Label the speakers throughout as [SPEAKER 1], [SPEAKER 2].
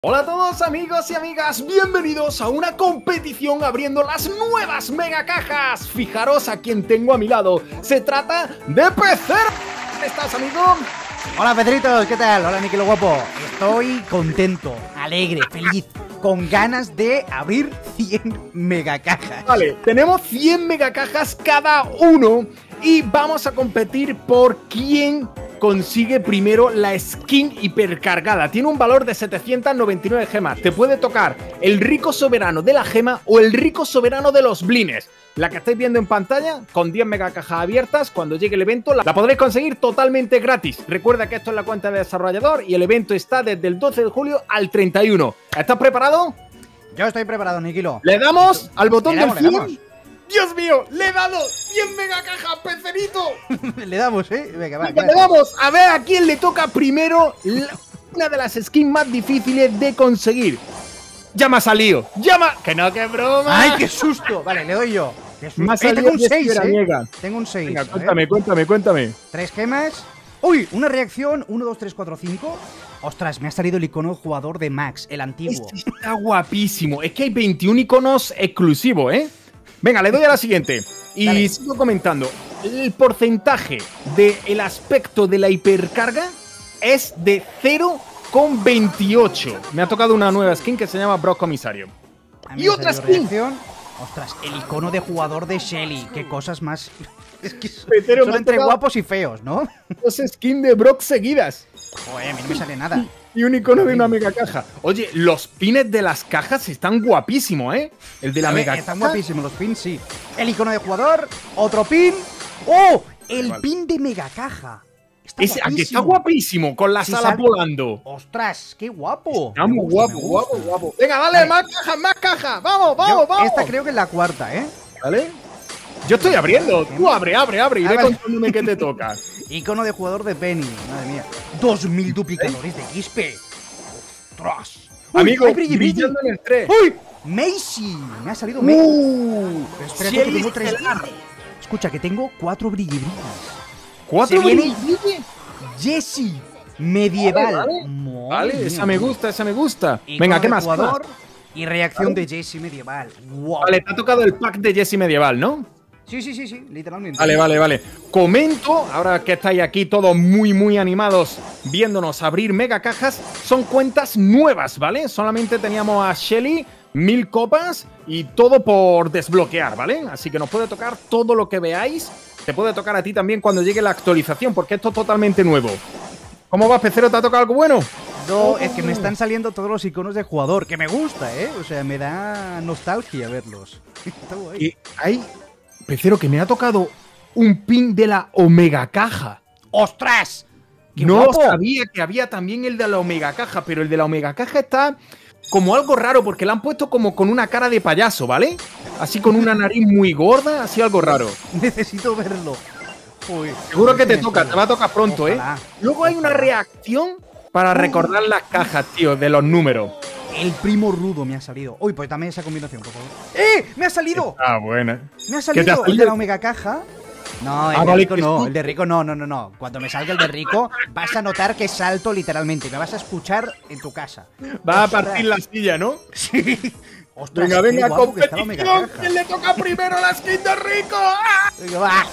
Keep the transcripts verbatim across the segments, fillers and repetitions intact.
[SPEAKER 1] Hola a todos amigos y amigas, bienvenidos a una competición abriendo las nuevas mega cajas. Fijaros a quien tengo a mi lado, se trata de Pecero. ¿Cómo estás, amigo?
[SPEAKER 2] Hola Pedritos, ¿qué tal? Hola Miquelo guapo. Estoy contento, alegre, feliz, con ganas de abrir cien mega cajas.
[SPEAKER 1] Vale, tenemos cien mega cajas cada uno y vamos a competir por quién consigue primero la skin hipercargada. Tiene un valor de setecientas noventa y nueve gemas. Te puede tocar el rico soberano de la gema o el rico soberano de los blines. La que estáis viendo en pantalla, con diez mega cajas abiertas, cuando llegue el evento, la podréis conseguir totalmente gratis. Recuerda que esto es la cuenta de desarrollador y el evento está desde el doce de julio al treinta y uno. ¿Estás preparado?
[SPEAKER 2] Yo estoy preparado, Nikilo.
[SPEAKER 1] ¿Le damos al botón
[SPEAKER 2] Le damos,
[SPEAKER 1] del
[SPEAKER 2] le damos.
[SPEAKER 1] ¡Dios mío! ¡Le he dado cien mega cajas, Pecerito!
[SPEAKER 2] Le damos, ¿eh? Venga, va.
[SPEAKER 1] Venga, le damos a ver a quién le toca primero la, una de las skins más difíciles de conseguir. Ya me ha salido. ¡Ya me ha... ¡Que no, que broma!
[SPEAKER 2] ¡Ay, qué susto! Vale, le doy yo. Qué susto.
[SPEAKER 1] Me ha
[SPEAKER 2] Eh,
[SPEAKER 1] salido
[SPEAKER 2] tengo un
[SPEAKER 1] de
[SPEAKER 2] seis, ¿eh?
[SPEAKER 1] veraniega.
[SPEAKER 2] Tengo un seis.
[SPEAKER 1] Venga, cuéntame, cuéntame, cuéntame.
[SPEAKER 2] Tres gemas. ¡Uy! Una reacción. uno, dos, tres, cuatro, cinco. Ostras, me ha salido el icono jugador de Max, el antiguo.
[SPEAKER 1] Este está guapísimo. Es que hay veintiún iconos exclusivos, ¿eh? Venga, le doy a la siguiente. Y
[SPEAKER 2] Dale.
[SPEAKER 1] sigo comentando. El porcentaje del aspecto de la hipercarga es de cero coma veintiocho. Me ha tocado una nueva skin que se llama Brock Comisario.
[SPEAKER 2] A mí
[SPEAKER 1] Y
[SPEAKER 2] me ha
[SPEAKER 1] otra
[SPEAKER 2] salido
[SPEAKER 1] skin.
[SPEAKER 2] reacción. Ostras, el icono de jugador de Shelly. Qué cosas más. Es que son,
[SPEAKER 1] Petero,
[SPEAKER 2] son
[SPEAKER 1] me ha
[SPEAKER 2] entre
[SPEAKER 1] tocado-
[SPEAKER 2] guapos y feos, ¿no?
[SPEAKER 1] Dos skins de Brock seguidas.
[SPEAKER 2] Joder, a mí no me sale nada.
[SPEAKER 1] Y un icono de una mega caja. Oye, los pines de las cajas están guapísimos, ¿eh? El de la
[SPEAKER 2] A ver,
[SPEAKER 1] mega
[SPEAKER 2] están
[SPEAKER 1] caja.
[SPEAKER 2] guapísimos los pins, sí. El icono de jugador, otro pin. ¡Oh! El
[SPEAKER 1] Vale.
[SPEAKER 2] pin de mega caja. Está
[SPEAKER 1] Ese, aquí está
[SPEAKER 2] guapísimo.
[SPEAKER 1] guapísimo, con la
[SPEAKER 2] Sí,
[SPEAKER 1] sala
[SPEAKER 2] sale-
[SPEAKER 1] volando.
[SPEAKER 2] ¡Ostras! ¡Qué guapo!
[SPEAKER 1] Está
[SPEAKER 2] Me
[SPEAKER 1] muy
[SPEAKER 2] gusta,
[SPEAKER 1] guapo,
[SPEAKER 2] me
[SPEAKER 1] guapo,
[SPEAKER 2] gusta.
[SPEAKER 1] guapo. Venga, dale,
[SPEAKER 2] Vale.
[SPEAKER 1] más cajas, más cajas. Vamos,
[SPEAKER 2] Yo-
[SPEAKER 1] vamos, vamos.
[SPEAKER 2] Esta creo que es la cuarta, ¿eh?
[SPEAKER 1] ¿Vale? Yo estoy abriendo. Tú abre, abre, abre y
[SPEAKER 2] Ah,
[SPEAKER 1] ve
[SPEAKER 2] vale.
[SPEAKER 1] contándome qué te toca.
[SPEAKER 2] Icono de jugador de Penny. Madre mía. Dos mil duplicadores de X P. ¡Ostras! Uy,
[SPEAKER 1] Amigo,
[SPEAKER 2] hay brilli, brilli.
[SPEAKER 1] brillando en el tres.
[SPEAKER 2] ¡Uy! Macy. Me ha salido Macy.
[SPEAKER 1] ¡Uh!
[SPEAKER 2] Pero espérate
[SPEAKER 1] Shelly
[SPEAKER 2] que tengo tres.
[SPEAKER 1] estelar.
[SPEAKER 2] Escucha, que tengo cuatro brilli brillis.
[SPEAKER 1] ¿Cuatro
[SPEAKER 2] Se viene-
[SPEAKER 1] brilli, brilli?
[SPEAKER 2] Jessie. Medieval.
[SPEAKER 1] Vale, vale.
[SPEAKER 2] Madre
[SPEAKER 1] Vale,
[SPEAKER 2] mía.
[SPEAKER 1] esa me gusta, esa me gusta.
[SPEAKER 2] Icono
[SPEAKER 1] Venga, ¿qué
[SPEAKER 2] de
[SPEAKER 1] más? ¿Qué más?
[SPEAKER 2] Jugador y reacción de Jessie medieval. Wow.
[SPEAKER 1] Vale, te ha tocado el pack de Jesse Medieval, ¿no?
[SPEAKER 2] Sí, sí, sí, sí, literalmente.
[SPEAKER 1] Vale, vale, vale. Comento, ahora que estáis aquí todos muy, muy animados viéndonos abrir mega cajas, son cuentas nuevas, ¿vale? Solamente teníamos a Shelly, mil copas y todo por desbloquear, ¿vale? Así que nos puede tocar todo lo que veáis. Te puede tocar a ti también cuando llegue la actualización, porque esto es totalmente nuevo. ¿Cómo vas, Pecero? ¿Te ha tocado algo bueno?
[SPEAKER 2] No, es que me están saliendo todos los iconos de jugador, que me gusta, ¿eh? O sea, me da nostalgia verlos. Está guay.
[SPEAKER 1] Que hay, Pecero, que me ha tocado un pin de la Omega Caja.
[SPEAKER 2] ¡Ostras! ¡Qué
[SPEAKER 1] No
[SPEAKER 2] guapo!
[SPEAKER 1] sabía que había también el de la Omega Caja, pero el de la Omega Caja está como algo raro, porque le han puesto como con una cara de payaso, ¿vale? Así con una nariz muy gorda, así algo raro.
[SPEAKER 2] Necesito verlo. Uy,
[SPEAKER 1] Seguro que te
[SPEAKER 2] me
[SPEAKER 1] toca,
[SPEAKER 2] sale.
[SPEAKER 1] te va a tocar pronto, ¿eh?
[SPEAKER 2] Ojalá.
[SPEAKER 1] Luego hay una
[SPEAKER 2] Ojalá.
[SPEAKER 1] reacción para recordar las cajas, tío, de los números.
[SPEAKER 2] El primo rudo me ha salido. Uy, pues dame esa combinación, por favor. ¡Eh! ¡Me ha salido!
[SPEAKER 1] Ah, buena.
[SPEAKER 2] Me ha
[SPEAKER 1] ¿Qué te
[SPEAKER 2] salido
[SPEAKER 1] ha
[SPEAKER 2] el de
[SPEAKER 1] salido?
[SPEAKER 2] la Omega Caja. No, el
[SPEAKER 1] Ah,
[SPEAKER 2] de
[SPEAKER 1] vale,
[SPEAKER 2] rico
[SPEAKER 1] que
[SPEAKER 2] no,
[SPEAKER 1] tú-
[SPEAKER 2] el de rico no, no, no, no. Cuando me salga el de rico, vas a notar que salto literalmente. Me vas a escuchar en tu casa.
[SPEAKER 1] Va a
[SPEAKER 2] Ostras.
[SPEAKER 1] partir la silla, ¿no?
[SPEAKER 2] Sí. Ostras,
[SPEAKER 1] Venga,
[SPEAKER 2] qué
[SPEAKER 1] venga,
[SPEAKER 2] guapo que está la Omega
[SPEAKER 1] competición.
[SPEAKER 2] Caja.
[SPEAKER 1] ¿Quién le toca primero la skin de Rico? ¡Ah!
[SPEAKER 2] Venga, va.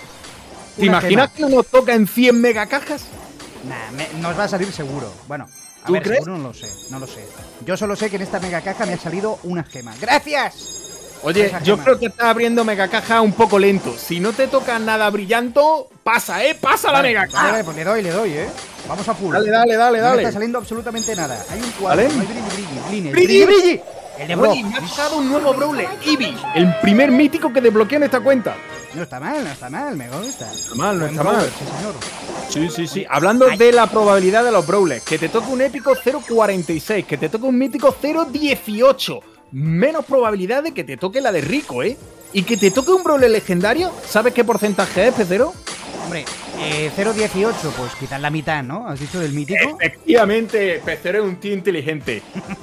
[SPEAKER 1] ¿Te
[SPEAKER 2] Una
[SPEAKER 1] imaginas
[SPEAKER 2] gema.
[SPEAKER 1] que nos toca en cien mega cajas?
[SPEAKER 2] Nah, me- nos va a salir seguro. Bueno, a
[SPEAKER 1] ¿Tú
[SPEAKER 2] ver,
[SPEAKER 1] crees?
[SPEAKER 2] seguro no lo sé, no lo sé. Yo solo sé que en esta Mega Caja me ha salido una gema. ¡Gracias!
[SPEAKER 1] Oye,
[SPEAKER 2] Esa
[SPEAKER 1] yo
[SPEAKER 2] gema.
[SPEAKER 1] creo que estás abriendo mega caja un poco lento. Si no te toca nada brillante, pasa, ¿eh? Pasa la
[SPEAKER 2] Vale,
[SPEAKER 1] mega
[SPEAKER 2] vale,
[SPEAKER 1] caja.
[SPEAKER 2] vale, pues le doy, le doy, ¿eh? Vamos a full.
[SPEAKER 1] Dale, dale, dale,
[SPEAKER 2] No me
[SPEAKER 1] dale.
[SPEAKER 2] está saliendo absolutamente nada. Hay un cuadro,
[SPEAKER 1] Vale.
[SPEAKER 2] no hay brilli, brilli, blines.
[SPEAKER 1] Brilli.
[SPEAKER 2] ¡Brilli, brilli! El de Brock.
[SPEAKER 1] Oye, me ha tocado un nuevo Brawler, Eevee, el primer mítico que desbloqueé en esta cuenta.
[SPEAKER 2] No está mal, no está mal, me gusta.
[SPEAKER 1] Está mal, no
[SPEAKER 2] Buen
[SPEAKER 1] está
[SPEAKER 2] brawler,
[SPEAKER 1] mal.
[SPEAKER 2] sí, señor.
[SPEAKER 1] Sí, sí, sí. Hablando
[SPEAKER 2] Ay.
[SPEAKER 1] de la probabilidad de los Brawlers, que te toque un épico cero coma cuarenta y seis, que te toque un mítico cero coma dieciocho. Menos probabilidad de que te toque la de Rico, ¿eh? Y que te toque un Brawler legendario, ¿sabes qué porcentaje es, Pecero?
[SPEAKER 2] Hombre, eh, cero coma dieciocho, pues quizás la mitad, ¿no? ¿Has dicho del mítico?
[SPEAKER 1] Efectivamente, Pecero es un tío inteligente.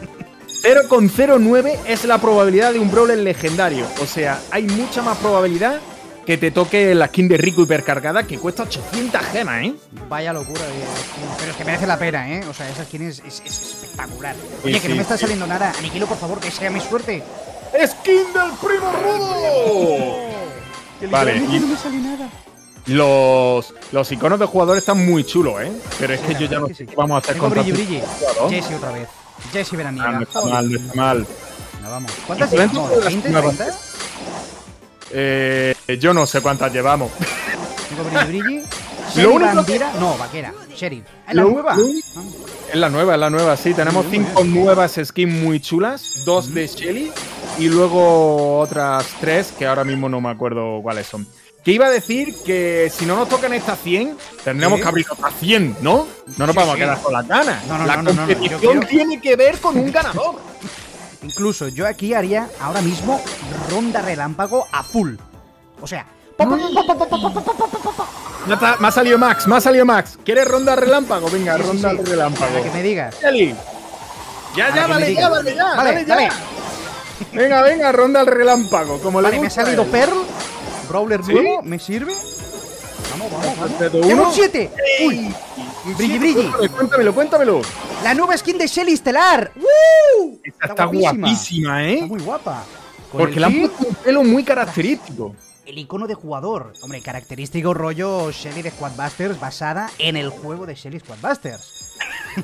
[SPEAKER 1] cero coma cero nueve es la probabilidad de un Brawler legendario. O sea, hay mucha más probabilidad que te toque la skin de Rico hipercargada que cuesta ochocientas gemas, ¿eh?
[SPEAKER 2] Vaya locura de skin. Pero es que merece la pena, ¿eh? O sea, esa skin es, es, es espectacular. Oye,
[SPEAKER 1] Sí,
[SPEAKER 2] que
[SPEAKER 1] sí,
[SPEAKER 2] no me está
[SPEAKER 1] sí.
[SPEAKER 2] saliendo nada. Aniquilo, por favor, que sea mi suerte.
[SPEAKER 1] ¡Skin del primo rudo!
[SPEAKER 2] Que
[SPEAKER 1] Vale,
[SPEAKER 2] literalmente
[SPEAKER 1] y-
[SPEAKER 2] no me sale nada.
[SPEAKER 1] Los, los iconos de jugador están muy chulos, ¿eh? Pero es
[SPEAKER 2] Sí,
[SPEAKER 1] que
[SPEAKER 2] la
[SPEAKER 1] yo ya
[SPEAKER 2] verdad
[SPEAKER 1] no
[SPEAKER 2] que
[SPEAKER 1] sé
[SPEAKER 2] sí.
[SPEAKER 1] qué vamos a hacer
[SPEAKER 2] Tengo
[SPEAKER 1] con
[SPEAKER 2] brilli
[SPEAKER 1] tantos
[SPEAKER 2] brilli.
[SPEAKER 1] jugadores.
[SPEAKER 2] Jesse otra vez. Jesse veraniega.
[SPEAKER 1] Ah, no está mal, no está mal.
[SPEAKER 2] Venga, vamos. ¿Cuántas
[SPEAKER 1] Pero
[SPEAKER 2] llevamos?
[SPEAKER 1] dentro de las
[SPEAKER 2] ¿veinte,
[SPEAKER 1] nuevas-
[SPEAKER 2] treinta?
[SPEAKER 1] Eh, yo no sé cuántas llevamos.
[SPEAKER 2] Tengo brilli brilli.
[SPEAKER 1] Lo
[SPEAKER 2] Sheriff
[SPEAKER 1] único que-
[SPEAKER 2] bandera. No, vaquera. Sheriff. ¿Es la
[SPEAKER 1] Lo-
[SPEAKER 2] nueva?
[SPEAKER 1] lo-
[SPEAKER 2] Ah,
[SPEAKER 1] Es la nueva, es la nueva, sí. Tenemos
[SPEAKER 2] Muy bien,
[SPEAKER 1] cinco
[SPEAKER 2] muy
[SPEAKER 1] nuevas skins muy chulas, dos de Shelly y luego otras tres que ahora mismo no me acuerdo cuáles son. Que iba a decir que si no nos tocan estas cien, tendríamos
[SPEAKER 2] ¿Sí?
[SPEAKER 1] que abrir otras cien, ¿no? No nos
[SPEAKER 2] Sí,
[SPEAKER 1] vamos
[SPEAKER 2] sí.
[SPEAKER 1] a quedar con las ganas.
[SPEAKER 2] No, no,
[SPEAKER 1] la
[SPEAKER 2] no, no, no, no, yo
[SPEAKER 1] competición
[SPEAKER 2] quiero-
[SPEAKER 1] tiene que ver con un ganador.
[SPEAKER 2] Incluso yo aquí haría ahora mismo ronda relámpago a full. O sea, pop, pop, pop, pop, pop, pop, pop, pop, pop, pop.
[SPEAKER 1] Me ha, me ha salido Max, me ha salido Max. ¿Quieres ronda relámpago? Venga,
[SPEAKER 2] Sí, sí,
[SPEAKER 1] ronda
[SPEAKER 2] sí.
[SPEAKER 1] relámpago.
[SPEAKER 2] Para que me digas.
[SPEAKER 1] Shelly. Ya,
[SPEAKER 2] Para
[SPEAKER 1] ya,
[SPEAKER 2] que me
[SPEAKER 1] dale,
[SPEAKER 2] digas.
[SPEAKER 1] ya, dale, ya.
[SPEAKER 2] Vale,
[SPEAKER 1] dale, ya.
[SPEAKER 2] dale.
[SPEAKER 1] Venga, venga, ronda al relámpago. Como le
[SPEAKER 2] Vale, me ha
[SPEAKER 1] gusta.
[SPEAKER 2] salido Pearl. Brawler
[SPEAKER 1] ¿Sí?
[SPEAKER 2] nuevo, ¿me sirve? Vamos, vamos, vamos.
[SPEAKER 1] Perfecto,
[SPEAKER 2] ¡Tengo
[SPEAKER 1] uno.
[SPEAKER 2] un siete! ¡Uy! Brilli, brilli.
[SPEAKER 1] Cuéntame, Cuéntamelo, cuéntamelo.
[SPEAKER 2] La nueva skin de Shelly Estelar. ¡Uh!
[SPEAKER 1] Esta está guapísima, ¿eh?
[SPEAKER 2] Está muy guapa. Con
[SPEAKER 1] Porque
[SPEAKER 2] el
[SPEAKER 1] le han
[SPEAKER 2] feed,
[SPEAKER 1] puesto un pelo muy característico.
[SPEAKER 2] el icono de jugador. Hombre, característico rollo Shelly de Squadbusters basada en el juego de Shelly Squadbusters.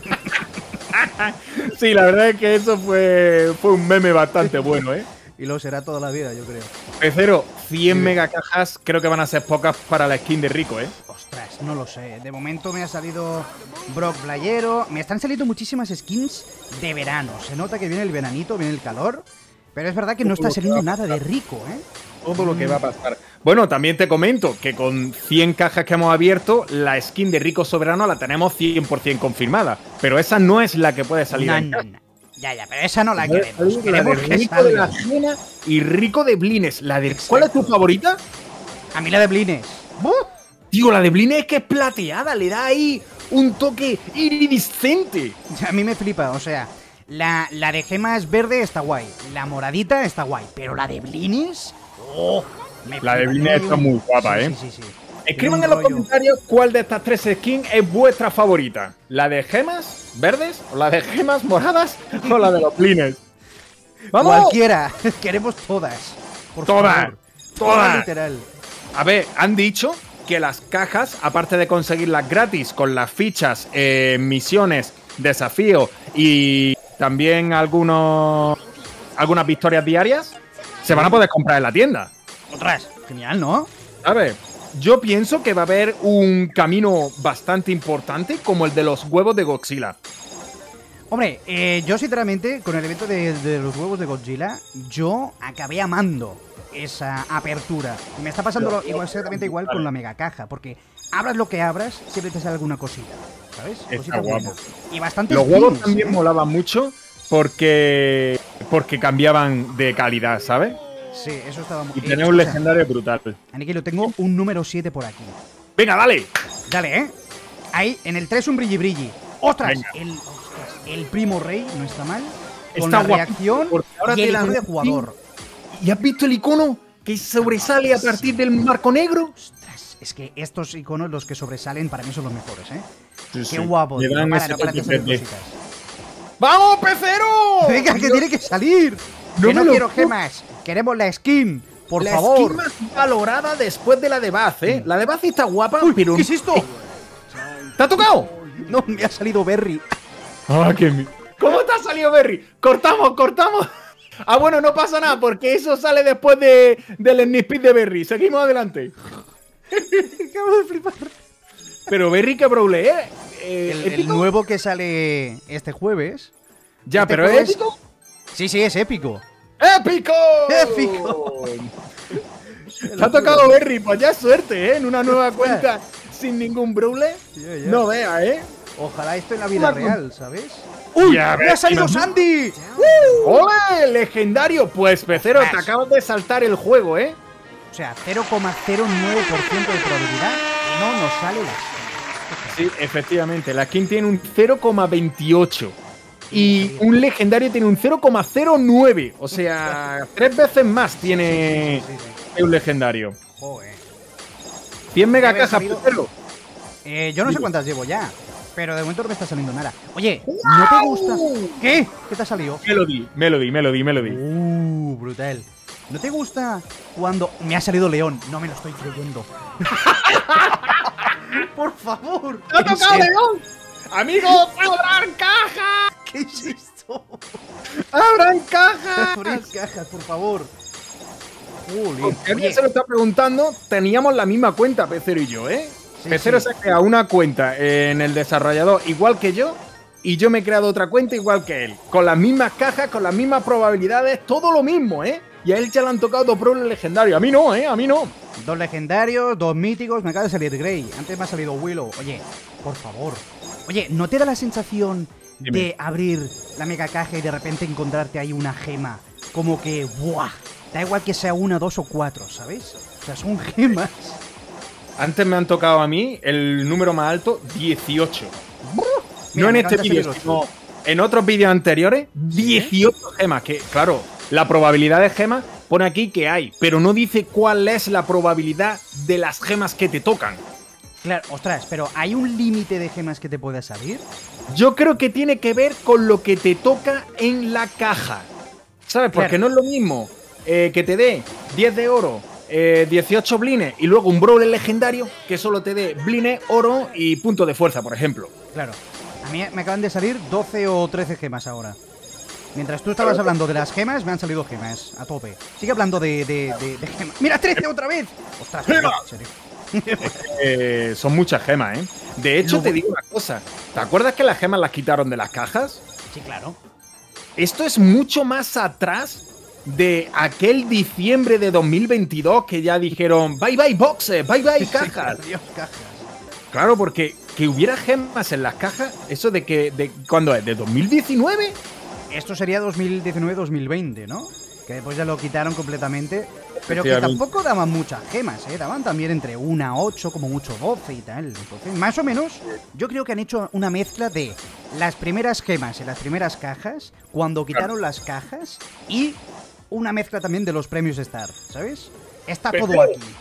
[SPEAKER 1] Sí, la verdad es que eso fue, fue un meme bastante bueno, ¿eh?
[SPEAKER 2] Y lo será toda la vida, yo creo.
[SPEAKER 1] Pecero, cien megacajas creo que van a ser pocas para la skin de Rico, ¿eh?
[SPEAKER 2] Ostras, no lo sé. De momento me ha salido Brock Playero. Me están saliendo muchísimas skins de verano. Se nota que viene el veranito, viene el calor. Pero es verdad que no está saliendo nada de Rico, ¿eh?
[SPEAKER 1] Todo lo que va a pasar. Bueno, también te comento que con cien cajas que hemos abierto, la skin de Rico Soberano la tenemos cien por cien confirmada. Pero esa no es la que puede salir
[SPEAKER 2] No,
[SPEAKER 1] en
[SPEAKER 2] no,
[SPEAKER 1] caja.
[SPEAKER 2] no. Ya, ya, pero esa no la
[SPEAKER 1] Puede
[SPEAKER 2] queremos.
[SPEAKER 1] salir la de
[SPEAKER 2] Queremos que
[SPEAKER 1] Rico de la
[SPEAKER 2] salga.
[SPEAKER 1] Jena y Rico de Blines. La de, ¿cuál es tu favorita?
[SPEAKER 2] A mí la de Blines. ¡Buh!
[SPEAKER 1] Digo, la de Blines es que es plateada, le da ahí un toque iridiscente.
[SPEAKER 2] A mí me flipa, o sea, la, la de gemas verde está guay, la moradita está guay, pero la de Blines, oh, me
[SPEAKER 1] La de
[SPEAKER 2] flipa.
[SPEAKER 1] Blines
[SPEAKER 2] Tiene
[SPEAKER 1] está
[SPEAKER 2] un-
[SPEAKER 1] muy guapa,
[SPEAKER 2] sí,
[SPEAKER 1] ¿eh?
[SPEAKER 2] Sí, sí, sí.
[SPEAKER 1] Escriban
[SPEAKER 2] Tiene
[SPEAKER 1] en
[SPEAKER 2] un
[SPEAKER 1] los
[SPEAKER 2] rollo.
[SPEAKER 1] comentarios cuál de estas tres skins es vuestra favorita. ¿La de gemas verdes? ¿O la de gemas moradas? ¿O la de los Blines? ¡Vamos!
[SPEAKER 2] Cualquiera, queremos todas. Por
[SPEAKER 1] Todas,
[SPEAKER 2] favor.
[SPEAKER 1] todas.
[SPEAKER 2] Literal.
[SPEAKER 1] A ver, han dicho que las cajas, aparte de conseguirlas gratis con las fichas, eh, misiones, desafíos y también algunos algunas victorias diarias, se van a poder comprar en la tienda.
[SPEAKER 2] Otras, genial, ¿no?
[SPEAKER 1] ¿Sabes? Yo pienso que va a haber un camino bastante importante como el de los huevos de Godzilla.
[SPEAKER 2] Hombre, eh, yo sinceramente, con el evento de, de los huevos de Godzilla, yo acabé amando esa apertura. Y me está pasando lo- igual, exactamente igual con la mega caja, porque abras lo que abras, siempre te sale alguna cosita, ¿sabes?
[SPEAKER 1] Está
[SPEAKER 2] Cositas
[SPEAKER 1] guapo.
[SPEAKER 2] buenas. Y bastante
[SPEAKER 1] Los huevos
[SPEAKER 2] skins,
[SPEAKER 1] también
[SPEAKER 2] ¿eh?
[SPEAKER 1] molaban mucho porque porque cambiaban de calidad, ¿sabes?
[SPEAKER 2] Sí, eso estaba muy
[SPEAKER 1] Y
[SPEAKER 2] eh,
[SPEAKER 1] tenía un
[SPEAKER 2] escucha,
[SPEAKER 1] legendario brutal.
[SPEAKER 2] Aniquilo, tengo un número siete por aquí.
[SPEAKER 1] Venga, dale.
[SPEAKER 2] Dale, ¿eh? Ahí, en el tres un brilli brilli. ¡Ostras!
[SPEAKER 1] Venga.
[SPEAKER 2] El, ostras, el primo rey, no está mal. Con
[SPEAKER 1] Está
[SPEAKER 2] la
[SPEAKER 1] guapísimo,
[SPEAKER 2] reacción
[SPEAKER 1] porque ahora
[SPEAKER 2] y
[SPEAKER 1] te
[SPEAKER 2] el
[SPEAKER 1] la
[SPEAKER 2] icono de
[SPEAKER 1] dan
[SPEAKER 2] jugador.
[SPEAKER 1] ¿Y has visto el icono que sobresale a partir del marco negro?
[SPEAKER 2] Ostras, es que estos iconos, los que sobresalen, para mí son los mejores, ¿eh?
[SPEAKER 1] Sí,
[SPEAKER 2] Qué
[SPEAKER 1] sí.
[SPEAKER 2] guapo.
[SPEAKER 1] Le
[SPEAKER 2] tío.
[SPEAKER 1] dan
[SPEAKER 2] Para,
[SPEAKER 1] ese
[SPEAKER 2] no para
[SPEAKER 1] toque
[SPEAKER 2] de salir
[SPEAKER 1] verde.
[SPEAKER 2] cositas.
[SPEAKER 1] ¡Vamos, pecero!
[SPEAKER 2] Venga, que tiene que salir.
[SPEAKER 1] No
[SPEAKER 2] que
[SPEAKER 1] me
[SPEAKER 2] no
[SPEAKER 1] lo
[SPEAKER 2] quiero
[SPEAKER 1] puedo-
[SPEAKER 2] gemas. Queremos la skin. Por
[SPEAKER 1] la
[SPEAKER 2] favor.
[SPEAKER 1] skin más valorada después de la de Baz, ¿eh? La de Baz está guapa,
[SPEAKER 2] Uy,
[SPEAKER 1] pero...
[SPEAKER 2] ¿qué es esto?
[SPEAKER 1] ¿Te ha tocado?
[SPEAKER 2] No, me ha salido Berry.
[SPEAKER 1] Ah, qué mi- ¿Cómo te ha salido Berry? Cortamos, cortamos. Ah, bueno, no pasa nada, porque eso sale después de, del sneak peek de Berry. Seguimos adelante.
[SPEAKER 2] Acabo de flipar.
[SPEAKER 1] Pero Berry, que brawler, ¿eh? Eh,
[SPEAKER 2] El, el
[SPEAKER 1] ¿épico?
[SPEAKER 2] nuevo que sale este jueves.
[SPEAKER 1] Ya,
[SPEAKER 2] este
[SPEAKER 1] pero ¿es
[SPEAKER 2] jueves-
[SPEAKER 1] épico?
[SPEAKER 2] Sí, sí, es épico.
[SPEAKER 1] ¡Épico!
[SPEAKER 2] ¡Épico!
[SPEAKER 1] Te ha tocado Berry, pues ya es suerte, ¿eh? En una nueva cuenta sin ningún brawler.
[SPEAKER 2] Ya, ya.
[SPEAKER 1] No veas, ¿eh?
[SPEAKER 2] Ojalá esto en la vida
[SPEAKER 1] Una-
[SPEAKER 2] real, ¿sabes? ¡Uy!
[SPEAKER 1] Ya
[SPEAKER 2] ¡Me
[SPEAKER 1] ves,
[SPEAKER 2] ha salido
[SPEAKER 1] imagina-
[SPEAKER 2] Sandy!
[SPEAKER 1] ¡Ole! ¡Legendario! Pues, pecero, te
[SPEAKER 2] Ostras.
[SPEAKER 1] acabas de saltar el juego, ¿eh?
[SPEAKER 2] O sea, cero coma cero nueve por ciento de probabilidad y no nos sale la
[SPEAKER 1] Sí, efectivamente. La skin tiene un cero coma veintiocho. Y un legendario tiene un cero coma cero nueve. O sea, tres veces más tiene
[SPEAKER 2] Sí, sí, sí.
[SPEAKER 1] que un legendario.
[SPEAKER 2] Joder.
[SPEAKER 1] cien mega
[SPEAKER 2] Debe haber
[SPEAKER 1] cajas,
[SPEAKER 2] salido-
[SPEAKER 1] Pecero.
[SPEAKER 2] Eh, yo no sé cuántas llevo ya, pero de momento no me está saliendo nada. Oye, ¿no te gusta? ¿Qué? ¿Qué te ha salido?
[SPEAKER 1] Melody, Melody, Melody, Melody.
[SPEAKER 2] Uh, brutal. ¿No te gusta cuando me ha salido León? No me lo estoy creyendo. Por favor.
[SPEAKER 1] ¡Me ha
[SPEAKER 2] ¿En
[SPEAKER 1] tocado
[SPEAKER 2] serio?
[SPEAKER 1] León! ¡Amigos, abran caja!
[SPEAKER 2] ¿Qué es esto?
[SPEAKER 1] ¡Abran caja!
[SPEAKER 2] Abrid cajas, por favor. Jolín.
[SPEAKER 1] Si alguien
[SPEAKER 2] Oye,
[SPEAKER 1] se lo está preguntando, teníamos la misma cuenta, Pecero y yo, ¿eh?
[SPEAKER 2] Sí,
[SPEAKER 1] Pecero
[SPEAKER 2] sí.
[SPEAKER 1] se ha creado una cuenta en el desarrollador igual que yo, y yo me he creado otra cuenta igual que él. Con las mismas cajas, con las mismas probabilidades, todo lo mismo, ¿eh? Y a él ya le han tocado dos problemas legendarios. A mí no, ¿eh? A mí no.
[SPEAKER 2] dos legendarios, dos míticos, me acaba de salir Grey. Antes me ha salido Willow. Oye, por favor. Oye, ¿no te da la sensación
[SPEAKER 1] Dime.
[SPEAKER 2] de abrir la mega caja y de repente encontrarte ahí una gema? Como que, ¡buah! Da igual que sea una, dos o cuatro, ¿sabes? O sea, son gemas.
[SPEAKER 1] Antes me han tocado a mí el número más alto, dieciocho.
[SPEAKER 2] Mira,
[SPEAKER 1] no en
[SPEAKER 2] me
[SPEAKER 1] este
[SPEAKER 2] acaban de
[SPEAKER 1] vídeo,
[SPEAKER 2] salir
[SPEAKER 1] sino en otros vídeos anteriores, dieciocho gemas. Que, claro, la probabilidad de gemas pone aquí que hay, pero no dice cuál es la probabilidad de las gemas que te tocan.
[SPEAKER 2] Claro, ostras, pero ¿hay un límite de gemas que te pueda salir?
[SPEAKER 1] Yo creo que tiene que ver con lo que te toca en la caja. ¿Sabes? Porque
[SPEAKER 2] Claro.
[SPEAKER 1] no es lo mismo eh, que te dé diez de oro, eh, dieciocho blines y luego un brawler legendario que solo te dé blines, oro y punto de fuerza, por ejemplo.
[SPEAKER 2] Claro. A mí me acaban de salir doce o trece gemas ahora. Mientras tú estabas hablando de las gemas, me han salido gemas a tope. Sigue hablando de, de, de, de gemas. ¡Mira, trece otra vez! ¡Ostras,
[SPEAKER 1] ¡Gema!
[SPEAKER 2] en serio!
[SPEAKER 1] Eh, son muchas gemas, ¿eh? De hecho,
[SPEAKER 2] No,
[SPEAKER 1] te
[SPEAKER 2] bueno.
[SPEAKER 1] digo una cosa. ¿Te acuerdas que las gemas las quitaron de las cajas?
[SPEAKER 2] Sí, claro.
[SPEAKER 1] Esto es mucho más atrás de aquel diciembre de dos mil veintidós que ya dijeron bye bye boxes, bye bye cajas.
[SPEAKER 2] Adiós, cajas.
[SPEAKER 1] Claro, porque que hubiera gemas en las cajas, eso de que, de, ¿cuándo es? ¿De dos mil diecinueve?
[SPEAKER 2] Esto sería dos mil diecinueve dos mil veinte, ¿no? Que después ya lo quitaron completamente. Pero que
[SPEAKER 1] Efectivamente.
[SPEAKER 2] tampoco daban muchas gemas, ¿eh? Daban también entre una, ocho, como mucho doce y tal. Entonces, más o menos, yo creo que han hecho una mezcla de las primeras gemas en las primeras cajas, cuando quitaron las cajas, y una mezcla también de los premios Star, ¿sabes? Está
[SPEAKER 1] Pero-
[SPEAKER 2] todo aquí.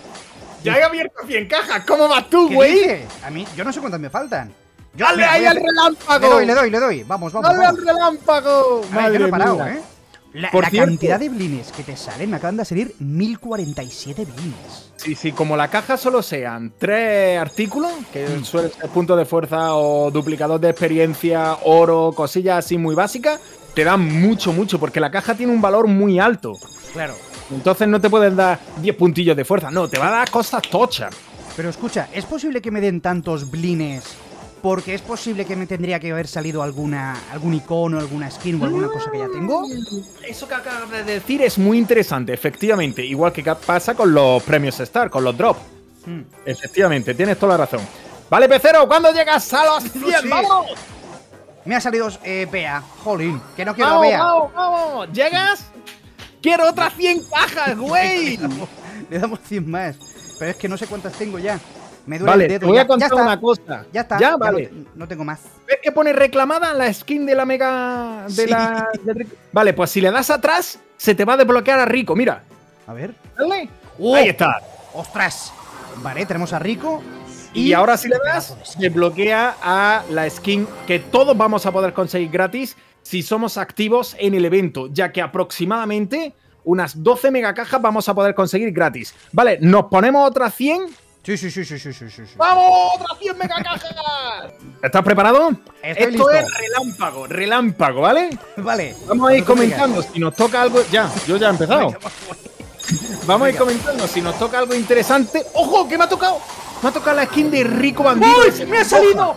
[SPEAKER 1] Ya he abierto cien cajas, ¿cómo vas tú,
[SPEAKER 2] ¿Qué
[SPEAKER 1] güey?
[SPEAKER 2] dice? A mí, yo no sé cuántas me faltan. Yo,
[SPEAKER 1] ¡Dale
[SPEAKER 2] mira,
[SPEAKER 1] ahí
[SPEAKER 2] voy a
[SPEAKER 1] al
[SPEAKER 2] hacer-
[SPEAKER 1] relámpago!
[SPEAKER 2] Le doy, le doy, le doy. Vamos, vamos,
[SPEAKER 1] ¡Dale al
[SPEAKER 2] vamos.
[SPEAKER 1] relámpago!
[SPEAKER 2] A ver, yo no he parado,
[SPEAKER 1] mía.
[SPEAKER 2] ¿eh? La,
[SPEAKER 1] Por
[SPEAKER 2] la
[SPEAKER 1] cierto-
[SPEAKER 2] cantidad de blines que te salen, me acaban de salir mil cuarenta y siete blines.
[SPEAKER 1] Sí, sí, como la caja solo sean tres artículos, que
[SPEAKER 2] Mm.
[SPEAKER 1] suelen ser puntos de fuerza o duplicador de experiencia, oro, cosillas así muy básicas, te dan mucho, mucho, porque la caja tiene un valor muy alto.
[SPEAKER 2] Claro.
[SPEAKER 1] Entonces no te pueden dar diez puntillos de fuerza, no, te va a dar cosas tochas.
[SPEAKER 2] Pero escucha, ¿es posible que me den tantos blines? Porque es posible que me tendría que haber salido alguna algún icono, alguna skin o alguna cosa que ya tengo.
[SPEAKER 1] Eso que acabas de decir es muy interesante, efectivamente, igual que ca- pasa con los premios Star, con los drops.
[SPEAKER 2] Hmm.
[SPEAKER 1] Efectivamente, tienes toda la razón. Vale, Pecero, ¿cuándo llegas a los cien?
[SPEAKER 2] Sí.
[SPEAKER 1] ¡Vamos!
[SPEAKER 2] Me ha salido eh, Bea. Jolín, que no quiero a
[SPEAKER 1] ¡Vamos,
[SPEAKER 2] Bea.
[SPEAKER 1] vamos, vamos! ¿Llegas? ¡Quiero otras cien cajas, güey!
[SPEAKER 2] Le damos, le damos cien más. Pero es que no sé cuántas tengo ya. Me duele
[SPEAKER 1] Vale,
[SPEAKER 2] el dedo.
[SPEAKER 1] te voy
[SPEAKER 2] ya,
[SPEAKER 1] a contar
[SPEAKER 2] ya está.
[SPEAKER 1] una cosa.
[SPEAKER 2] Ya está.
[SPEAKER 1] Ya,
[SPEAKER 2] ya
[SPEAKER 1] vale.
[SPEAKER 2] No, no tengo más.
[SPEAKER 1] ¿Ves que pone reclamada la skin de la mega... de
[SPEAKER 2] Sí.
[SPEAKER 1] la... de Rico? Vale, pues si le das atrás, se te va a desbloquear a Rico, mira.
[SPEAKER 2] A ver.
[SPEAKER 1] Dale.
[SPEAKER 2] ¡Oh!
[SPEAKER 1] Ahí está.
[SPEAKER 2] ¡Ostras! Vale, tenemos a Rico.
[SPEAKER 1] Y, ahora si le
[SPEAKER 2] pedazo
[SPEAKER 1] das,
[SPEAKER 2] de skin.
[SPEAKER 1] desbloquea a la skin que todos vamos a poder conseguir gratis si somos activos en el evento, ya que aproximadamente unas doce megacajas vamos a poder conseguir gratis. Vale, nos ponemos otras cien.
[SPEAKER 2] Sí, sí, sí, sí, sí, sí, sí. sí.
[SPEAKER 1] ¡Vamos! ¡Otras cien megacajas! ¿Estás preparado?
[SPEAKER 2] Estoy
[SPEAKER 1] Esto
[SPEAKER 2] listo.
[SPEAKER 1] es relámpago, relámpago, ¿vale?
[SPEAKER 2] Vale.
[SPEAKER 1] Vamos a ir
[SPEAKER 2] Cuando tú
[SPEAKER 1] comentando si nos toca algo. Ya, yo ya he empezado.
[SPEAKER 2] digas.
[SPEAKER 1] Vamos a ir
[SPEAKER 2] Venga.
[SPEAKER 1] comentando si nos toca algo interesante. ¡Ojo! ¿Qué me ha tocado? Me ha tocado la skin de Rico Bandido.
[SPEAKER 2] ¡Uy! ¡Me ha salido!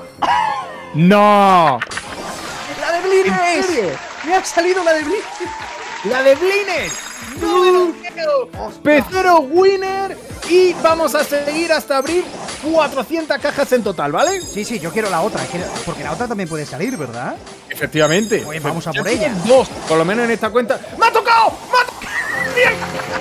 [SPEAKER 1] ¡No!
[SPEAKER 2] ¡La de Blines!
[SPEAKER 1] ¿En serio?
[SPEAKER 2] ¡Me ha salido la de Blines!
[SPEAKER 1] ¡La de Blines! ¡No me lo creo! Pecero winner. Y vamos a seguir hasta abrir cuatrocientas cajas en total, ¿vale?
[SPEAKER 2] Sí, sí, yo quiero la otra, quiero- porque la otra también puede salir, ¿verdad?
[SPEAKER 1] Efectivamente.
[SPEAKER 2] Pues vamos a
[SPEAKER 1] Ya
[SPEAKER 2] por
[SPEAKER 1] tienen
[SPEAKER 2] ella.
[SPEAKER 1] Dos, por lo menos en esta cuenta. ¡Me ha tocado! ¡Me ha tocado! ¡Bien!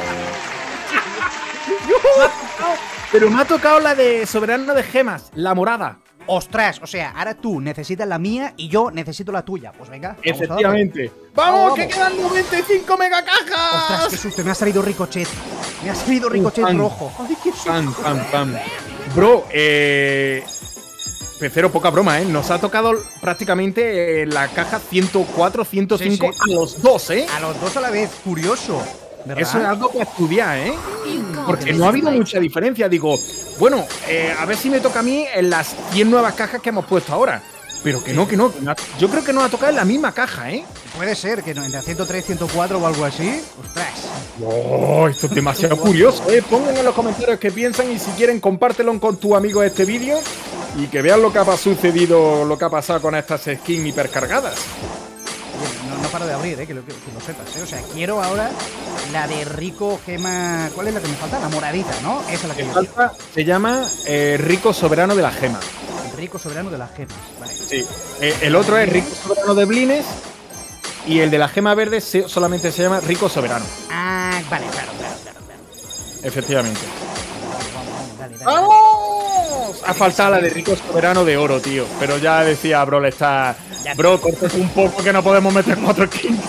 [SPEAKER 1] Me ha tocado, pero me ha tocado la de Soberano de Gemas, la morada.
[SPEAKER 2] ¡Ostras! O sea, ahora tú necesitas la mía y yo necesito la tuya. Pues venga, vamos a darle.
[SPEAKER 1] Efectivamente. ¡Vamos,
[SPEAKER 2] Vamos,
[SPEAKER 1] que
[SPEAKER 2] vamos.
[SPEAKER 1] quedan noventa y cinco megacajas!
[SPEAKER 2] ¡Ostras, qué susto! Me ha salido Ricochet. Me ha salido Ricochet
[SPEAKER 1] Pam,
[SPEAKER 2] rojo. Ay, qué
[SPEAKER 1] Pam, pam, pam. Bro, eh... Pecero, poca broma, ¿eh? Nos ha tocado prácticamente eh, la caja ciento cuatro, ciento cinco
[SPEAKER 2] Sí, sí.
[SPEAKER 1] a los dos, ¿eh?
[SPEAKER 2] A los dos a la vez, curioso. ¿Verdad?
[SPEAKER 1] Eso es algo para estudiar, ¿eh? Porque no ha habido mucha diferencia. Digo, bueno, eh, a ver si me toca a mí en las cien nuevas cajas que hemos puesto ahora. Pero que no, que no. Que no. Yo creo que nos ha tocado en la misma caja, ¿eh?
[SPEAKER 2] Puede ser que no, en la ciento tres, ciento cuatro o algo así. ¡Ostras!
[SPEAKER 1] Oh, esto es demasiado curioso, ¿eh? Pongan en los comentarios qué piensan y si quieren compártelo con tu amigo este vídeo y que vean lo que ha sucedido, lo que ha pasado con estas skins hipercargadas.
[SPEAKER 2] Oye, no, no paro de abrir, ¿eh? Que lo, que, que lo sepas, ¿eh? O sea, quiero ahora la de Rico Gema... ¿Cuál es la que me falta? La moradita, ¿no? Esa es la que yo quiero.
[SPEAKER 1] Falta, se llama eh, Rico Soberano de la Gema.
[SPEAKER 2] Rico Soberano de las Gemas. Vale.
[SPEAKER 1] Sí. Eh, el otro es Rico Soberano de Blines y el de la Gema Verde se, solamente se llama Rico Soberano.
[SPEAKER 2] Ah, vale, claro, claro, claro, claro.
[SPEAKER 1] Efectivamente.
[SPEAKER 2] Vamos, vamos, vamos, dale, dale.
[SPEAKER 1] ¡Vamos! Ha faltado la de Rico Soberano de Oro, tío. Pero ya decía, bro, le está... Bro, cortes un poco que no podemos meter cuatro skins.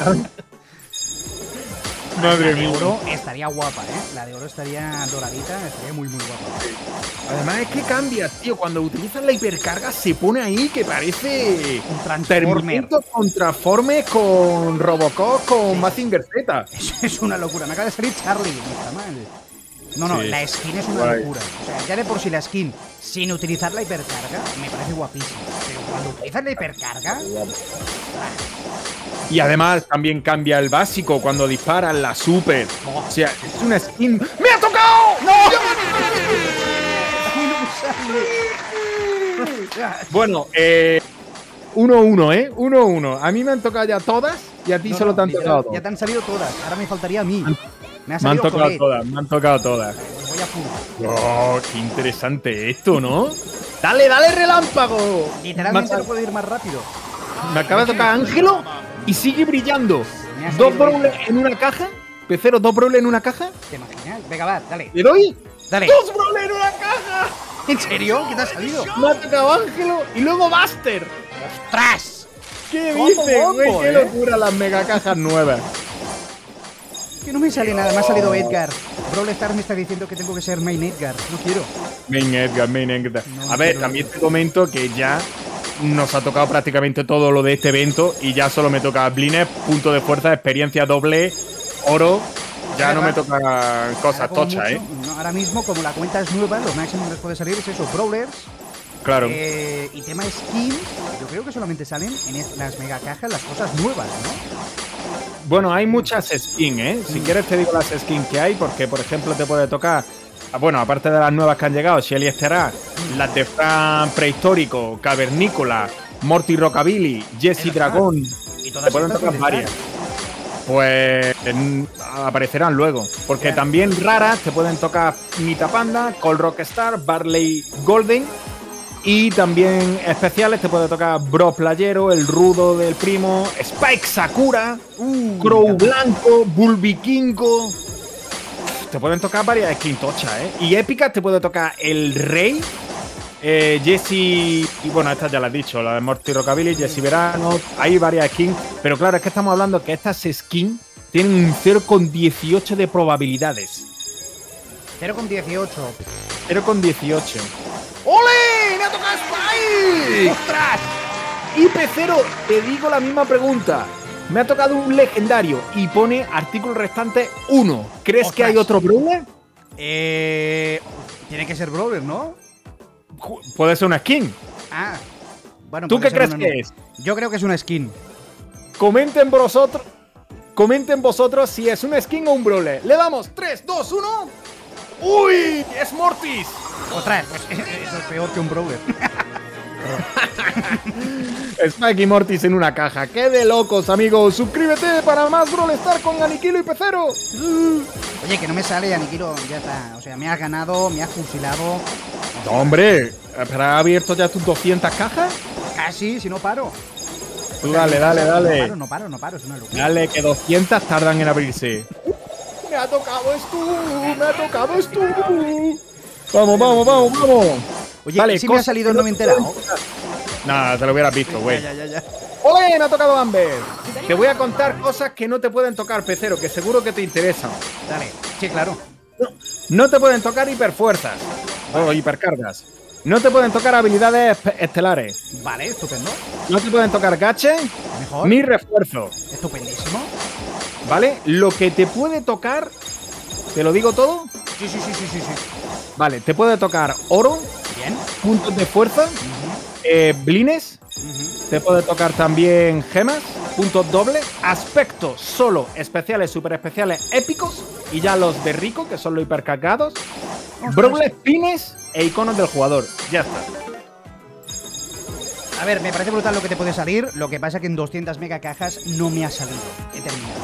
[SPEAKER 1] Madre
[SPEAKER 2] La de
[SPEAKER 1] mía.
[SPEAKER 2] oro estaría guapa, ¿eh? La de oro estaría doradita, estaría muy, muy guapa.
[SPEAKER 1] Además es que cambia, tío. Cuando utilizas la hipercarga se pone ahí que parece...
[SPEAKER 2] Un Transformer.
[SPEAKER 1] Terminator con Transformers, con Robocop, con sí. Mazinger Z.
[SPEAKER 2] Eso es una locura. Me acaba de salir Charlie. No está mal. No, no, sí. La skin es una Guay. locura. O sea, ya de por sí la skin, sin utilizar la hipercarga, me parece guapísima. Pero cuando utilizas la hipercarga...
[SPEAKER 1] Y además también cambia el básico cuando disparas la super. Oh. O sea, es una skin... ¡Me ha tocado! ¡No! Bueno, eh... uno uno, ¿eh? uno uno. A mí me han tocado ya todas y a ti no, solo no, te han tocado todas.
[SPEAKER 2] Ya te han salido todas. Ahora me faltaría a mí.
[SPEAKER 1] Me, me han tocado Jolet. todas, me han tocado todas.
[SPEAKER 2] Voy a full.
[SPEAKER 1] Oh, qué interesante esto, ¿no? ¡Dale, dale, relámpago!
[SPEAKER 2] Literalmente no puedo ir más rápido.
[SPEAKER 1] Me acaba de tocar Ángelo y sigue brillando. Dos brawlers en una caja. Pecero, dos brawlers en una caja.
[SPEAKER 2] ¿Te imaginas? Venga, va, dale.
[SPEAKER 1] ¿Le doy?
[SPEAKER 2] Dale.
[SPEAKER 1] ¡Dos brawlers en una caja!
[SPEAKER 2] ¿En serio? ¿Qué te ha salido?
[SPEAKER 1] Me ha tocado Ángelo y luego Buster.
[SPEAKER 2] ¡Ostras!
[SPEAKER 1] ¿Qué dices, güey? ¡Qué locura las mega cajas nuevas!
[SPEAKER 2] Que no me sale nada, me ha salido Edgar. Brawl Stars me está diciendo que tengo que ser Main Edgar. No quiero.
[SPEAKER 1] Main Edgar, Main Edgar. No, a ver, también te comento que ya nos ha tocado prácticamente todo lo de este evento y ya solo me toca Blines, punto de fuerza, experiencia doble, oro. Ya no me tocan cosas tochas, ¿eh?
[SPEAKER 2] No, ahora mismo, como la cuenta es nueva, lo máximo que les puede salir es eso, Brawlers.
[SPEAKER 1] Claro.
[SPEAKER 2] Eh, y tema skins, yo creo que solamente salen en las mega cajas las cosas nuevas, ¿no?
[SPEAKER 1] Bueno, hay muchas skins, ¿eh? Si mm. quieres te digo las skins que hay, porque por ejemplo te puede tocar, bueno, aparte de las nuevas que han llegado, Shelly Esterar, mm. las de Fran Prehistórico, Cavernícola, Morty Rockabilly, Jesse Dragón,
[SPEAKER 2] y todas
[SPEAKER 1] te pueden tocar varias. Pues aparecerán luego, porque claro. también raras te pueden tocar Nita Panda, Cold Rockstar, Barley Golden. Y también especiales te puede tocar Bro Playero, el rudo del primo, Spike Sakura, uh, Crow Blanco, Bulbikingo. Te pueden tocar varias skins tochas, ¿eh? Y épicas te puede tocar el Rey, eh, Jesse, y bueno, estas ya las he dicho, la de Morty Rockabilly, Jesse Verano, hay varias skins, pero claro, es que estamos hablando que estas skins tienen un cero coma dieciocho de probabilidades.
[SPEAKER 2] cero coma dieciocho.
[SPEAKER 1] cero coma dieciocho. ¡Ole! ¡Me ha tocado Spike! ¡Ostras! Y Pecero, te digo la misma pregunta. Me ha tocado un legendario y pone artículo restante uno. ¿Crees ¡Ostras! que hay otro brawler?
[SPEAKER 2] Eh... Tiene que ser brawler, ¿no?
[SPEAKER 1] Puede ser una skin.
[SPEAKER 2] Ah. Bueno,
[SPEAKER 1] ¿Tú qué crees
[SPEAKER 2] una,
[SPEAKER 1] que
[SPEAKER 2] no.
[SPEAKER 1] es?
[SPEAKER 2] Yo creo que es una skin.
[SPEAKER 1] Comenten vosotros. Comenten vosotros si es una skin o un brawler. Le damos tres, dos, uno. ¡Uy! ¡Es Mortis!
[SPEAKER 2] Otra vez, pues eso es peor que un brawler.
[SPEAKER 1] Spike y Mortis en una caja. ¡Qué de locos, amigos! ¡Suscríbete para más Brawl Stars con Aniquilo y Pecero!
[SPEAKER 2] Oye, que no me sale Aniquilo, ya está. O sea, me has ganado, me has fusilado.
[SPEAKER 1] No, hombre, ¿pero has abierto ya tus doscientas cajas?
[SPEAKER 2] Casi, si no paro.
[SPEAKER 1] Tú dale, dale, dale.
[SPEAKER 2] No paro, no paro, no paro, es una locura.
[SPEAKER 1] Dale, que doscientas tardan en abrirse. ¡Me ha tocado esto! ¡Me ha tocado esto! Vamos, vamos, vamos, vamos.
[SPEAKER 2] Oye, vale, si me ha salido no me he enterado.
[SPEAKER 1] Nada, te lo hubieras visto, güey.
[SPEAKER 2] Ya, ya, ya, ya.
[SPEAKER 1] ¡Ole! Me ha tocado Amber. Te voy a contar cosas que no te pueden tocar, Pecero, que seguro que te interesan.
[SPEAKER 2] Dale, sí, claro.
[SPEAKER 1] No, No te pueden tocar hiperfuerzas o hipercargas. No te pueden tocar habilidades estelares.
[SPEAKER 2] Vale, estupendo.
[SPEAKER 1] No te pueden tocar gache
[SPEAKER 2] Mejor.
[SPEAKER 1] ni refuerzo.
[SPEAKER 2] Estupendísimo.
[SPEAKER 1] ¿Vale? Lo que te puede tocar, ¿te lo digo todo?
[SPEAKER 2] Sí, sí, sí, sí, sí, sí.
[SPEAKER 1] Vale, te puede tocar oro,
[SPEAKER 2] Bien.
[SPEAKER 1] puntos de fuerza,
[SPEAKER 2] Uh-huh.
[SPEAKER 1] eh, blines,
[SPEAKER 2] Uh-huh.
[SPEAKER 1] te puede tocar también gemas, puntos dobles, aspectos solo especiales, super especiales, épicos, y ya los de rico, que son los hipercargados, brawlers, pines e iconos del jugador. Ya está.
[SPEAKER 2] A ver, me parece brutal lo que te puede salir. Lo que pasa que en doscientas mega cajas no me ha salido. He terminado.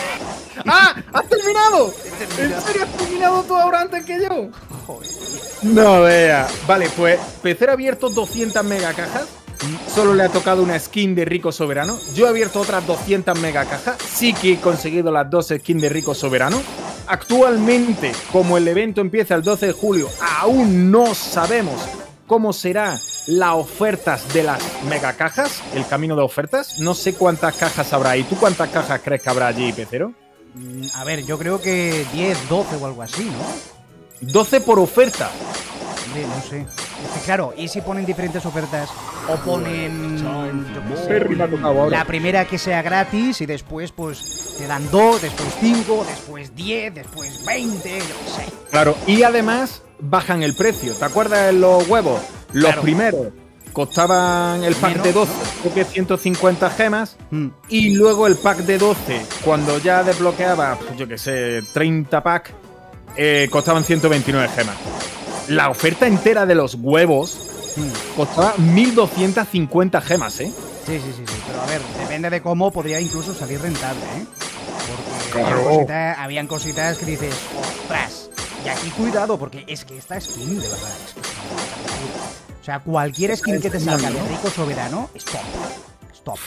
[SPEAKER 1] ¡Ah! ¡Has terminado!
[SPEAKER 2] terminado.
[SPEAKER 1] ¿En serio has terminado tú ahora antes que yo?
[SPEAKER 2] Joder.
[SPEAKER 1] No vea. Vale, pues Pecero ha abierto doscientas mega cajas. Solo le ha tocado una skin de Rico Soberano. Yo he abierto otras doscientas mega cajas. Sí que he conseguido las dos skins de Rico Soberano. Actualmente, como el evento empieza el doce de julio, aún no sabemos cómo será las ofertas de las mega cajas, el camino de ofertas. No sé cuántas cajas habrá ahí. ¿Tú cuántas cajas crees que habrá allí, Pecero?
[SPEAKER 2] Mm, A ver, yo creo que diez, doce o algo así, ¿no?
[SPEAKER 1] doce por oferta.
[SPEAKER 2] Hombre, no sé. Es que claro, ¿y si ponen diferentes ofertas? O ponen, yo qué sé,
[SPEAKER 1] Perry me ha tocado ahora.
[SPEAKER 2] la primera que sea gratis y después pues te dan dos, después cinco, después diez, después veinte, yo qué sé.
[SPEAKER 1] Claro, y además bajan el precio. ¿Te acuerdas de los huevos? Los
[SPEAKER 2] Claro.
[SPEAKER 1] primeros costaban el pack
[SPEAKER 2] Menos,
[SPEAKER 1] de doce,
[SPEAKER 2] ¿no?
[SPEAKER 1] creo que ciento cincuenta gemas.
[SPEAKER 2] Mm.
[SPEAKER 1] Y luego el pack de doce, cuando ya desbloqueaba, pues yo qué sé, treinta pack, eh, costaban ciento veintinueve gemas. La oferta entera de los huevos
[SPEAKER 2] Mm.
[SPEAKER 1] costaba mil doscientas cincuenta gemas, ¿eh?
[SPEAKER 2] Sí, sí, sí, sí, pero a ver, depende de cómo podría incluso salir rentable, ¿eh? Porque
[SPEAKER 1] Claro.
[SPEAKER 2] habían, cositas, habían cositas que dices, ostras, y aquí cuidado, porque es que esta skin, de verdad, es que es una locura. O sea, cualquier skin que te salga de Rico Soberano, es top, es top.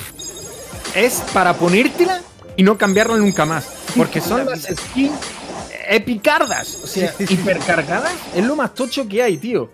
[SPEAKER 1] Es para ponértela y no cambiarla nunca más. Porque son las skins epicardas, o sea,
[SPEAKER 2] Sí, sí, sí.
[SPEAKER 1] hipercargadas. Es lo más tocho que hay, tío.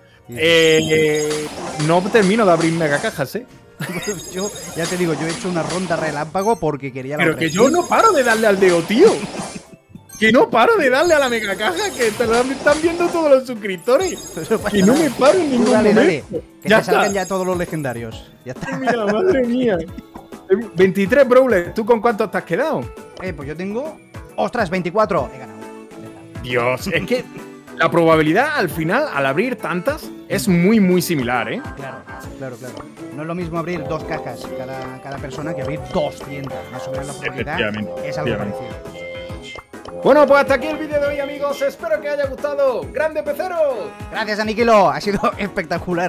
[SPEAKER 1] Eh, no termino de abrir mega cajas, ¿eh?
[SPEAKER 2] Yo, ya te digo, yo he hecho una ronda relámpago porque quería la
[SPEAKER 1] Pero
[SPEAKER 2] otra
[SPEAKER 1] que
[SPEAKER 2] skin.
[SPEAKER 1] yo no paro de darle al dedo, tío. Que no paro de darle a la mega caja, que te lo están viendo todos los suscriptores.
[SPEAKER 2] Eso pasa
[SPEAKER 1] Y no
[SPEAKER 2] nada.
[SPEAKER 1] me paro en
[SPEAKER 2] Tú
[SPEAKER 1] ningún
[SPEAKER 2] dale, dale,
[SPEAKER 1] momento.
[SPEAKER 2] que
[SPEAKER 1] Ya
[SPEAKER 2] te
[SPEAKER 1] está.
[SPEAKER 2] salgan ya todos los legendarios. Ya está.
[SPEAKER 1] Mira, madre mía. veintitrés brawlers. ¿Tú con cuántos te has quedado?
[SPEAKER 2] Eh, pues yo tengo... ¡Ostras, veinticuatro! He ganado.
[SPEAKER 1] Dios, es que la probabilidad al final, al abrir tantas, es muy, muy similar, ¿eh?
[SPEAKER 2] Claro, claro, claro. No es lo mismo abrir dos cajas cada, cada persona que abrir doscientas. Más o menos la probabilidad
[SPEAKER 1] Efectivamente,
[SPEAKER 2] es algo
[SPEAKER 1] efectivamente.
[SPEAKER 2] parecido.
[SPEAKER 1] Bueno, pues hasta aquí el vídeo de hoy, amigos. Espero que haya gustado. ¡Grande Pecero!
[SPEAKER 2] Gracias, Aniquilo. Ha sido espectacular.